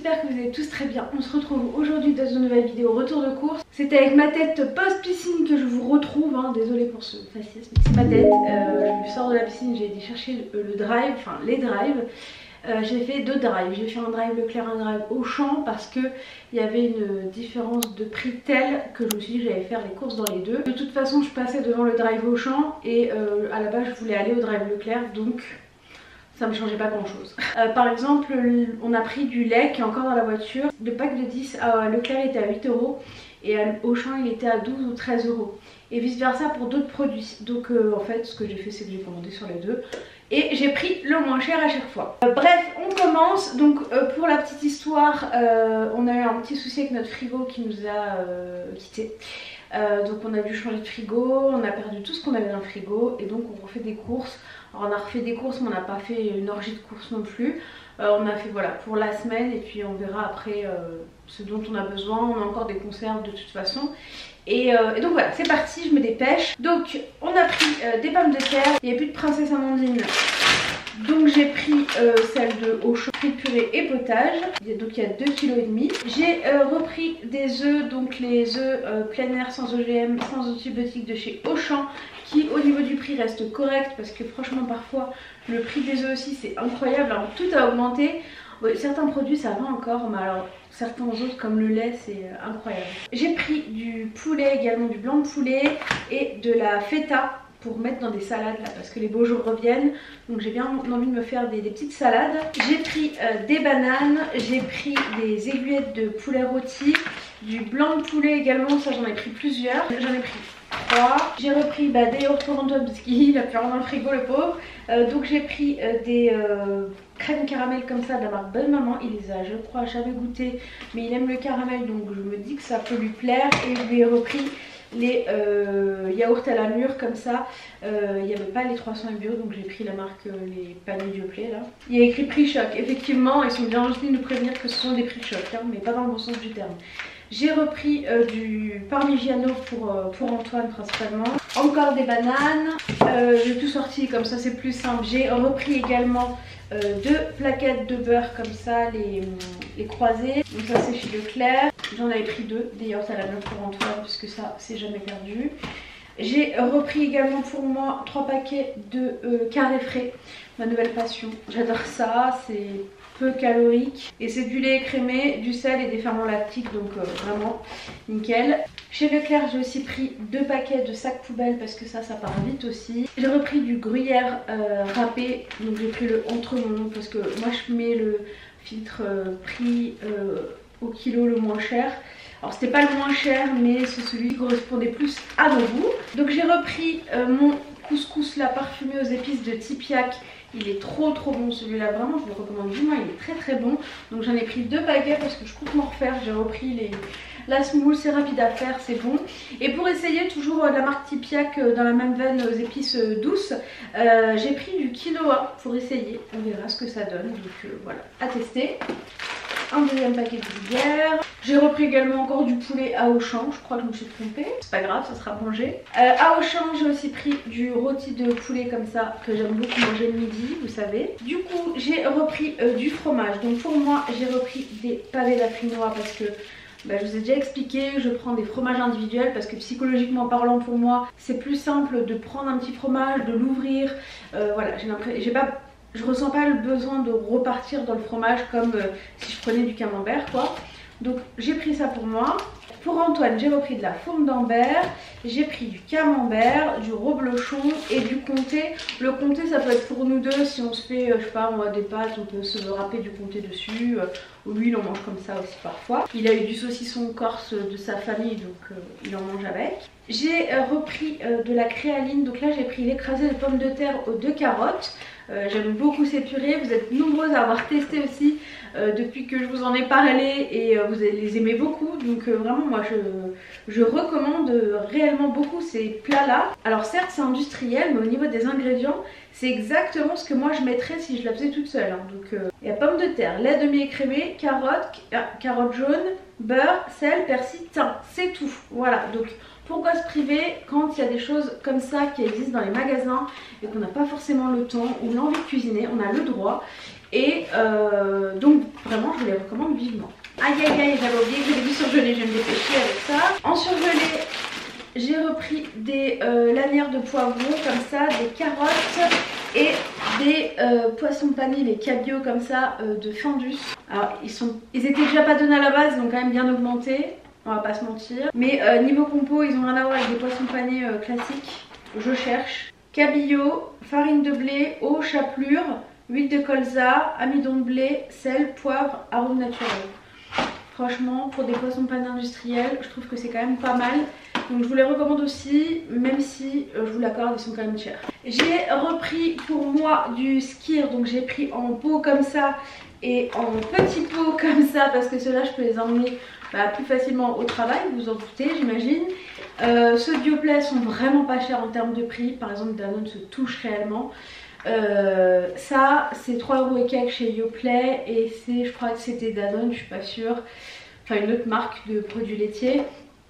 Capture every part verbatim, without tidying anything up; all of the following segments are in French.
j'espère que vous allez tous très bien. On se retrouve aujourd'hui dans une nouvelle vidéo retour de course. C'est avec ma tête post-piscine que je vous retrouve, hein. Désolée pour ce faciès, mais c'est ma tête. Euh, je sors de la piscine, j'ai été chercher le, le drive, enfin les drives. Euh, j'ai fait deux drives, j'ai fait un drive Leclerc, un drive Auchan parce que il y avait une différence de prix telle que je me suis dit que j'allais faire les courses dans les deux. De toute façon je passais devant le drive Auchan et euh, à la base je voulais aller au drive Leclerc, donc ça me changeait pas grand chose. Euh, par exemple, on a pris du lait qui est encore dans la voiture. Le pack de dix à Leclerc était à huit euros et à Auchan il était à douze ou treize euros. Et vice versa pour d'autres produits. Donc euh, en fait ce que j'ai fait c'est que j'ai commandé sur les deux. Et j'ai pris le moins cher à chaque fois. Euh, bref, on commence. Donc euh, pour la petite histoire, euh, on a eu un petit souci avec notre frigo qui nous a euh, quittés. Euh, donc on a dû changer de frigo, on a perdu tout ce qu'on avait dans le frigo et donc on refait des courses. Alors on a refait des courses mais on n'a pas fait une orgie de courses non plus. Euh, on a fait voilà pour la semaine et puis on verra après euh, ce dont on a besoin. On a encore des conserves de toute façon. Et, euh, et donc voilà, c'est parti, je me dépêche. Donc on a pris euh, des pommes de terre, il n'y a plus de princesse Amandine. Donc j'ai pris euh, celle de Auchan, frites purée et potage. Donc il y a deux virgule cinq kilos. J'ai euh, repris des œufs, donc les œufs euh, plein air sans O G M, sans antibiotiques de chez Auchan, qui au niveau du prix reste correct parce que franchement parfois le prix des œufs aussi c'est incroyable. Alors tout a augmenté. Ouais, certains produits ça va encore, mais alors certains autres comme le lait c'est incroyable. J'ai pris du poulet également, du blanc de poulet et de la feta pour mettre dans des salades là parce que les beaux jours reviennent, donc j'ai bien envie de me faire des, des petites salades. J'ai pris euh, des bananes, j'ai pris des aiguillettes de poulet rôti, du blanc de poulet également, ça j'en ai pris plusieurs, j'en ai pris trois. J'ai repris bah, des yaourts pour Antoine parce qu'il a plus rien dans le frigo le pauvre. Euh, donc j'ai pris euh, des euh, crèmes caramel comme ça de la marque Bonne Maman. Il les a je crois jamais goûté mais il aime le caramel donc je me dis que ça peut lui plaire. Et je lui ai repris les euh, yaourts à la mûre comme ça. Euh, il n'y avait pas les trois cents bio donc j'ai pris la marque euh, les paniers Dioplay là. Il y a écrit prix choc, effectivement ils sont bien gentils de nous prévenir que ce sont des prix choc hein, mais pas dans le bon sens du terme. J'ai repris euh, du parmigiano pour, euh, pour Antoine principalement. Encore des bananes. Euh, j'ai tout sorti comme ça c'est plus simple. J'ai repris également euh, deux plaquettes de beurre comme ça, les, les croisées. Donc ça c'est chez Leclerc. J'en avais pris deux, des yaourts à la mûre pour Antoine puisque ça c'est jamais perdu. J'ai repris également pour moi trois paquets de euh, carré frais, ma nouvelle passion. J'adore ça, c'est peu calorique et c'est du lait écrémé, du sel et des ferments lactiques donc euh, vraiment nickel. Chez Leclerc j'ai aussi pris deux paquets de sacs poubelles parce que ça ça part vite aussi. J'ai repris du gruyère euh, râpé, donc j'ai pris le Entremont parce que moi je mets le filtre euh, prix euh, au kilo le moins cher. Alors c'était pas le moins cher mais c'est celui qui correspondait plus à nos goûts. Donc j'ai repris euh, mon couscous là parfumé aux épices de Tipiak. Il est trop trop bon celui-là, vraiment je vous le recommande vivement, il est très très bon. Donc j'en ai pris deux paquets parce que je compte m'en refaire. J'ai repris les... la semoule, c'est rapide à faire, c'est bon. Et pour essayer toujours de la marque Tipiak dans la même veine aux épices douces, euh, j'ai pris du quinoa pour essayer. On verra ce que ça donne, donc euh, voilà, à tester. Un deuxième paquet de gruyère. J'ai repris également encore du poulet à Auchan. Je crois que je me suis trompée. C'est pas grave, ça sera mangé. Euh, à Auchan, j'ai aussi pris du rôti de poulet comme ça que j'aime beaucoup manger le midi, vous savez. Du coup, j'ai repris euh, du fromage. Donc pour moi, j'ai repris des pavés d'afrinois parce que bah, je vous ai déjà expliqué, je prends des fromages individuels parce que psychologiquement parlant pour moi, c'est plus simple de prendre un petit fromage, de l'ouvrir. Euh, voilà, j'ai l'impression, j'ai pas... Je ressens pas le besoin de repartir dans le fromage comme euh, si je prenais du camembert quoi. Donc j'ai pris ça pour moi. Pour Antoine j'ai repris de la fourme d'Ambert. J'ai pris du camembert, du reblochon et du comté. Le comté ça peut être pour nous deux si on se fait, euh, je sais pas moi, des pâtes, on peut se râper du comté dessus. Euh, ou lui il en mange comme ça aussi parfois. Il a eu du saucisson corse de sa famille donc euh, il en mange avec. J'ai euh, repris euh, de la créaline. Donc là j'ai pris l'écrasé de pommes de terre aux deux carottes. Euh, J'aime beaucoup ces purées, vous êtes nombreuses à avoir testé aussi euh, depuis que je vous en ai parlé et euh, vous les aimez beaucoup. Donc euh, vraiment moi je, je recommande réellement beaucoup ces plats là. Alors certes c'est industriel mais au niveau des ingrédients c'est exactement ce que moi je mettrais si je la faisais toute seule hein. Donc euh, il y a pommes de terre, lait demi-écrémé, carottes, carottes jaunes, beurre, sel, persil, thym, c'est tout. Voilà donc pourquoi se priver quand il y a des choses comme ça qui existent dans les magasins et qu'on n'a pas forcément le temps ou l'envie de cuisiner, on a le droit. Et euh, donc vraiment je vous les recommande vivement. Aïe aïe aïe, j'avais oublié que j'avais du surgelé, je vais me dépêcher avec ça. En surgelé, j'ai repris des euh, lanières de poivrons comme ça, des carottes et des euh, poissons panés, les cabillaud comme ça euh, de Findus. Alors ils, sont, ils étaient déjà pas donnés à la base, ils ont quand même bien augmenté, on va pas se mentir. Mais euh, niveau compo, ils ont rien à voir avec des poissons panés euh, classiques. Je cherche cabillaud, farine de blé, eau, chapelure, huile de colza, amidon de blé, sel, poivre, arôme naturel. Franchement, pour des poissons panés industriels, je trouve que c'est quand même pas mal. Donc je vous les recommande aussi, même si euh, je vous l'accorde, ils sont quand même chers. J'ai repris pour moi du skyr, donc j'ai pris en pot comme ça et en petit pot comme ça, parce que ceux-là je peux les emmener bah, plus facilement au travail, vous vous en doutez j'imagine. Euh, ceux de Yoplait sont vraiment pas chers en termes de prix, par exemple Danone se touche réellement. Euh, ça c'est trois euros et quelques chez Yoplait et c'est, je crois que c'était Danone, je suis pas sûre, enfin une autre marque de produits laitiers.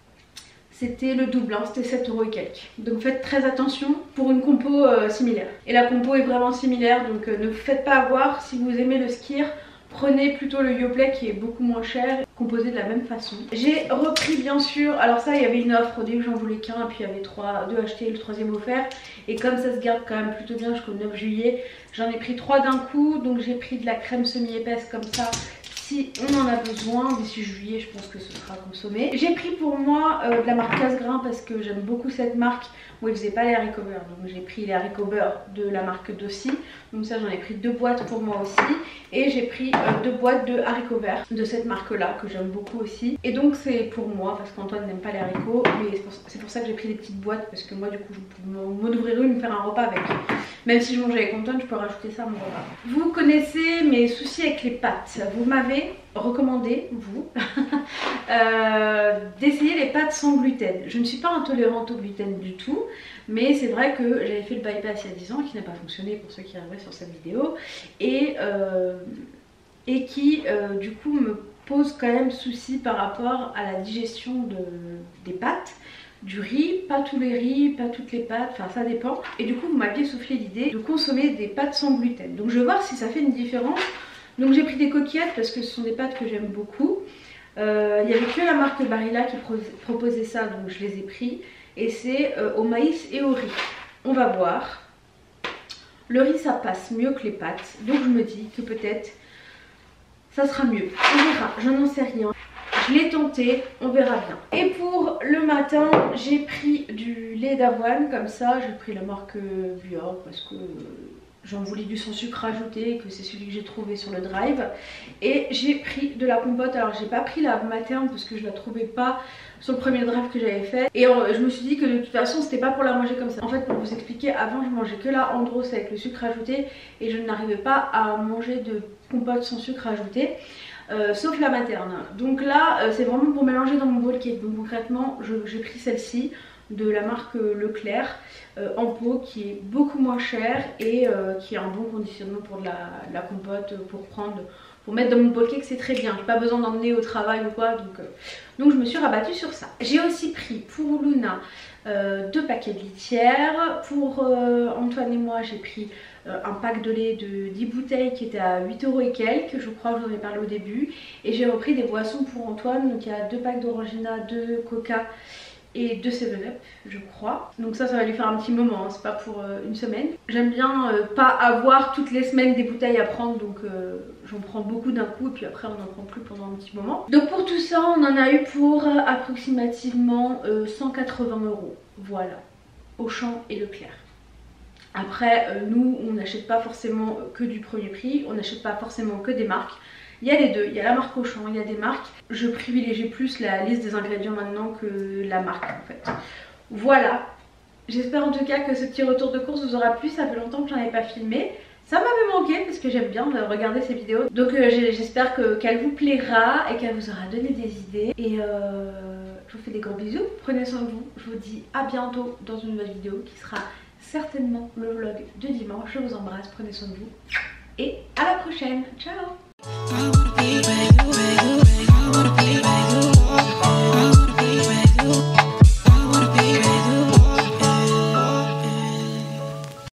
C'était le double, hein, c'était sept euros et quelques. Donc faites très attention pour une compo euh, similaire. Et la compo est vraiment similaire, donc euh, ne vous faites pas avoir. Si vous aimez le skyr, prenez plutôt le Yoplait qui est beaucoup moins cher, composé de la même façon. J'ai repris bien sûr, alors ça il y avait une offre, au début j'en voulais qu'un, et puis il y avait trois, deux achetés et le troisième offert. Et comme ça se garde quand même plutôt bien jusqu'au neuf juillet, j'en ai pris trois d'un coup. Donc j'ai pris de la crème semi-épaisse comme ça. Si on en a besoin, d'ici juillet je pense que ce sera consommé. J'ai pris pour moi euh, de la marque Cassegrain parce que j'aime beaucoup cette marque. Où ils faisaient pas les haricots beurre, donc j'ai pris les haricots beurre de la marque Dossi. Donc ça j'en ai pris deux boîtes pour moi aussi. Et j'ai pris euh, deux boîtes de haricots verts de cette marque là que j'aime beaucoup aussi. Et donc c'est pour moi parce qu'Antoine n'aime pas les haricots. Mais c'est pour, pour ça que j'ai pris des petites boîtes parce que moi du coup je peux m'en ouvrir une, me faire un repas avec. Même si je mange avec Antoine, je peux rajouter ça à mon repas. Vous connaissez mes soucis avec les pâtes. Vous m'avez recommandé, vous, euh, d'essayer les pâtes sans gluten. Je ne suis pas intolérante au gluten du tout, mais c'est vrai que j'avais fait le bypass il y a dix ans qui n'a pas fonctionné pour ceux qui arriveraient sur cette vidéo et, euh, et qui euh, du coup me pose quand même souci par rapport à la digestion de, des pâtes. Du riz, pas tous les riz, pas toutes les pâtes, enfin ça dépend. Et du coup vous m'aviez soufflé l'idée de consommer des pâtes sans gluten. Donc je vais voir si ça fait une différence. Donc j'ai pris des coquillettes parce que ce sont des pâtes que j'aime beaucoup. Euh, il n'y avait que la marque Barilla qui pro proposait ça, donc je les ai pris. Et c'est euh, au maïs et au riz. On va voir. Le riz ça passe mieux que les pâtes. Donc je me dis que peut-être ça sera mieux. On verra, je n'en sais rien. Je l'ai tenté, on verra bien. Et pour le matin, j'ai pris du lait d'avoine comme ça. J'ai pris la marque Björk parce que j'en voulais du sans sucre ajouté, que c'est celui que j'ai trouvé sur le drive. Et j'ai pris de la compote. Alors j'ai pas pris la materne parce que je la trouvais pas sur le premier drive que j'avais fait. Et je me suis dit que de toute façon c'était pas pour la manger comme ça. En fait pour vous expliquer, avant je mangeais que la Andros avec le sucre ajouté. Et je n'arrivais pas à manger de compote sans sucre ajouté. Euh, sauf la materne. Donc là euh, c'est vraiment pour mélanger dans mon bowl cake. Donc concrètement j'ai pris celle-ci de la marque Leclerc euh, en pot qui est beaucoup moins cher et euh, qui a un bon conditionnement pour de la, de la compote pour prendre, pour mettre dans mon bowl cake, c'est très bien. J'ai pas besoin d'emmener au travail ou quoi, donc, euh, donc je me suis rabattue sur ça. J'ai aussi pris pour Luna euh, deux paquets de litière. Pour euh, Antoine et moi j'ai pris euh, un pack de lait de dix bouteilles qui était à huit euros et quelques, je crois que j'en ai parlé au début. Et j'ai repris des boissons pour Antoine, donc il y a deux packs d'Orangina, deux Coca et deux seven up je crois. Donc ça ça va lui faire un petit moment, hein, c'est pas pour euh, une semaine. J'aime bien euh, pas avoir toutes les semaines des bouteilles à prendre, donc euh, j'en prends beaucoup d'un coup et puis après on n'en prend plus pendant un petit moment. Donc pour tout ça on en a eu pour euh, approximativement euh, cent quatre-vingts euros. Voilà, Auchan et Leclerc. Après euh, nous on n'achète pas forcément que du premier prix, on n'achète pas forcément que des marques. Il y a les deux, il y a la marque Auchan, il y a des marques. Je privilégie plus la liste des ingrédients maintenant que la marque en fait. Voilà, j'espère en tout cas que ce petit retour de course vous aura plu. Ça fait longtemps que j'en ai pas filmé. Ça m'avait manqué parce que j'aime bien regarder ces vidéos. Donc euh, j'espère que qu'elle vous plaira et qu'elle vous aura donné des idées. Et euh, je vous fais des gros bisous, prenez soin de vous. Je vous dis à bientôt dans une nouvelle vidéo qui sera certainement le vlog de dimanche. Je vous embrasse, prenez soin de vous et à la prochaine, ciao. I wanna be